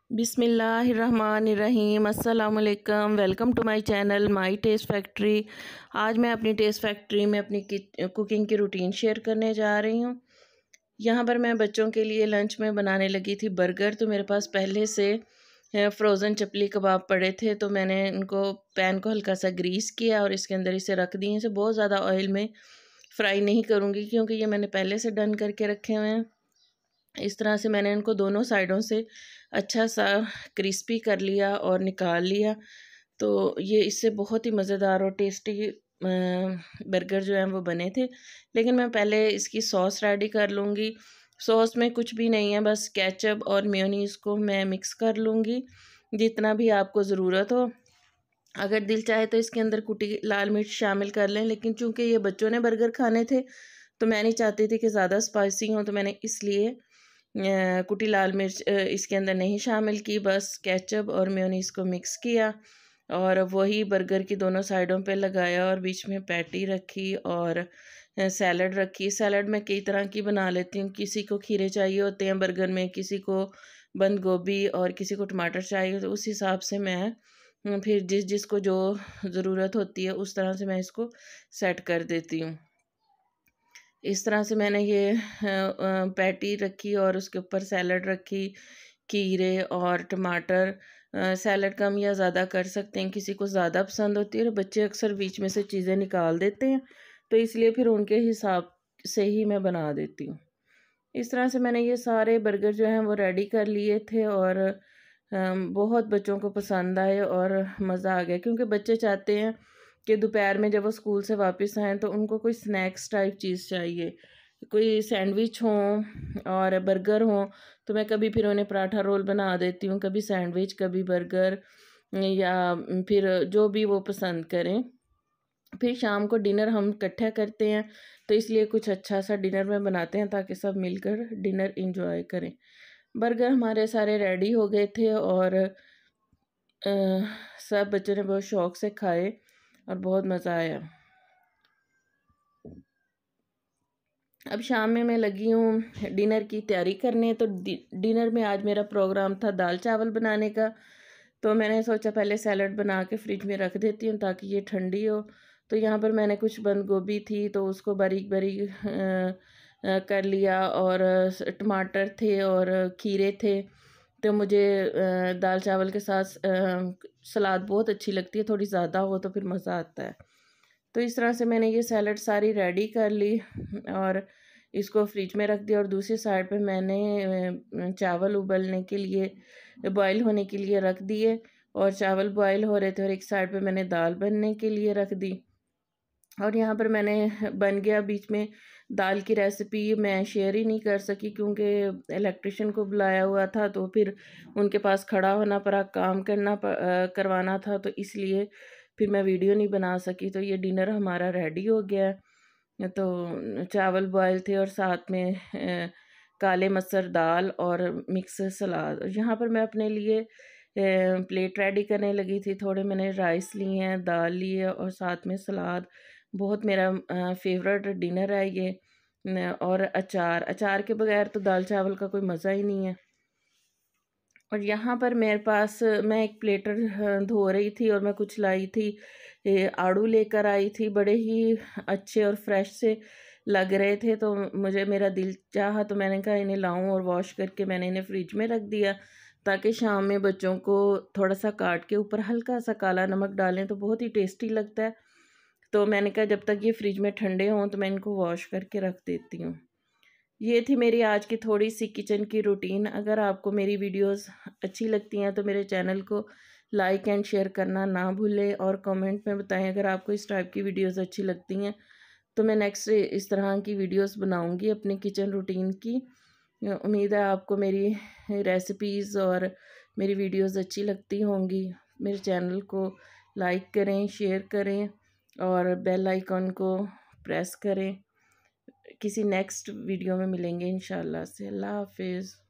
बिस्मिल्लाहिर्रहमानिर्रहीम। अस्सलाम वालेकुम। Welcome to my channel my test factory. आज मैं अपनी टेस्ट फैक्ट्री में अपनी कुकिंग की रूटीन शेयर करने जा रही हूँ। यहाँ पर मैं बच्चों के लिए लंच में बनाने लगी थी बर्गर। तो मेरे पास पहले से फ्रोज़न चपली कबाब पड़े थे, तो मैंने इनको पैन को हल्का सा ग्रीस किया और इसके अंदर इसे रख दिए। इसे बहुत ज़्यादा ऑयल में फ्राई नहीं करूँगी क्योंकि ये मैंने पहले से डन करके रखे हुए हैं। इस तरह से मैंने इनको दोनों साइडों से अच्छा सा क्रिस्पी कर लिया और निकाल लिया। तो ये इससे बहुत ही मज़ेदार और टेस्टी बर्गर जो हैं वो बने थे। लेकिन मैं पहले इसकी सॉस रेडी कर लूँगी। सॉस में कुछ भी नहीं है, बस केचप और मेयोनीज़ को मैं मिक्स कर लूँगी जितना भी आपको ज़रूरत हो। अगर दिल चाहे तो इसके अंदर कुटी लाल मिर्च शामिल कर लें, लेकिन चूँकि ये बच्चों ने बर्गर खाने थे तो मैं नहीं चाहती थी कि ज़्यादा स्पाइसी हो, तो मैंने इसलिए कुटी लाल मिर्च इसके अंदर नहीं शामिल की। बस केचप और मेयोनीज़ को मिक्स किया और वही बर्गर की दोनों साइडों पे लगाया और बीच में पैटी रखी और सैलड रखी। सैलड मैं कई तरह की बना लेती हूँ। किसी को खीरे चाहिए होते हैं बर्गर में, किसी को बंद गोभी और किसी को टमाटर चाहिए, तो उस हिसाब से मैं फिर जिसको जो ज़रूरत होती है उस तरह से मैं इसको सेट कर देती हूँ। इस तरह से मैंने ये पैटी रखी और उसके ऊपर सैलड रखी, खीरे और टमाटर। सैलड कम या ज़्यादा कर सकते हैं, किसी को ज़्यादा पसंद होती है और बच्चे अक्सर बीच में से चीज़ें निकाल देते हैं, तो इसलिए फिर उनके हिसाब से ही मैं बना देती हूँ। इस तरह से मैंने ये सारे बर्गर जो हैं वो रेडी कर लिए थे और बहुत बच्चों को पसंद आए और मज़ा आ गया, क्योंकि बच्चे चाहते हैं कि दोपहर में जब वो स्कूल से वापस आएँ तो उनको कोई स्नैक्स टाइप चीज़ चाहिए, कोई सैंडविच हों और बर्गर हों। तो मैं कभी फिर उन्हें पराठा रोल बना देती हूँ, कभी सैंडविच, कभी बर्गर, या फिर जो भी वो पसंद करें। फिर शाम को डिनर हम इकट्ठा करते हैं, तो इसलिए कुछ अच्छा सा डिनर में बनाते हैं ताकि सब मिलकर डिनर एंजॉय करें। बर्गर हमारे सारे रेडी हो गए थे और सब बच्चों ने बहुत शौक़ से खाए और बहुत मज़ा आया। अब शाम में मैं लगी हूँ डिनर की तैयारी करने। तो डिनर में आज मेरा प्रोग्राम था दाल चावल बनाने का। तो मैंने सोचा पहले सैलड बना के फ्रिज में रख देती हूँ ताकि ये ठंडी हो। तो यहाँ पर मैंने कुछ बंद गोभी थी तो उसको बारीक बारीक कर लिया और टमाटर थे और खीरे थे। तो मुझे दाल चावल के साथ सलाद बहुत अच्छी लगती है, थोड़ी ज़्यादा हो तो फिर मज़ा आता है। तो इस तरह से मैंने ये सैलड सारी रेडी कर ली और इसको फ्रिज में रख दिया। और दूसरी साइड पे मैंने चावल उबलने के लिए बॉईल होने के लिए रख दिए और चावल बॉईल हो रहे थे और एक साइड पे मैंने दाल बनने के लिए रख दी। और यहाँ पर मैंने बन गया। बीच में दाल की रेसिपी मैं शेयर ही नहीं कर सकी क्योंकि इलेक्ट्रिशियन को बुलाया हुआ था, तो फिर उनके पास खड़ा होना पड़ा, काम करवाना था, तो इसलिए फिर मैं वीडियो नहीं बना सकी। तो ये डिनर हमारा रेडी हो गया। तो चावल बॉयल थे और साथ में काले मसर दाल और मिक्स सलाद। यहाँ पर मैं अपने लिए प्लेट रेडी करने लगी थी। थोड़े मैंने राइस लिए हैं, दाल ली है और साथ में सलाद। बहुत मेरा फेवरेट डिनर है ये। और अचार के बगैर तो दाल चावल का कोई मज़ा ही नहीं है। और यहाँ पर मेरे पास मैं एक प्लेटर धो रही थी और मैं कुछ लाई थी, आड़ू लेकर आई थी, बड़े ही अच्छे और फ्रेश से लग रहे थे। तो मुझे मेरा दिल चाहा तो मैंने कहा इन्हें लाऊं और वॉश करके मैंने इन्हें फ्रिज में रख दिया ताकि शाम में बच्चों को थोड़ा सा काट के ऊपर हल्का सा काला नमक डालें तो बहुत ही टेस्टी लगता है। तो मैंने कहा जब तक ये फ्रिज में ठंडे हों तो मैं इनको वॉश करके रख देती हूँ। ये थी मेरी आज की थोड़ी सी किचन की रूटीन। अगर आपको मेरी वीडियोस अच्छी लगती हैं तो मेरे चैनल को लाइक एंड शेयर करना ना भूलें और कमेंट में बताएं अगर आपको इस टाइप की वीडियोस अच्छी लगती हैं तो मैं नेक्स्ट इस तरह की वीडियोस बनाऊंगी अपनी किचन रूटीन की। उम्मीद है आपको मेरी रेसिपीज़ और मेरी वीडियोस अच्छी लगती होंगी। मेरे चैनल को लाइक करें, शेयर करें और बेल आइकन को प्रेस करें। किसी नेक्स्ट वीडियो में मिलेंगे इंशाल्लाह से। अल्लाह हाफिज़।